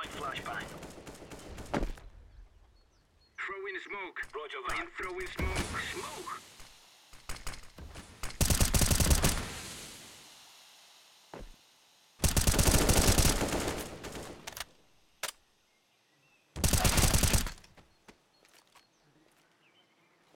Throwing flashbang. Throw in smoke. Roger I'm that. throwing smoke. Smoke!